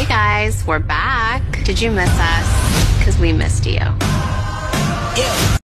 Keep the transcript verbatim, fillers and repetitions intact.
Hey guys, we're back. Did you miss us? Because we missed you.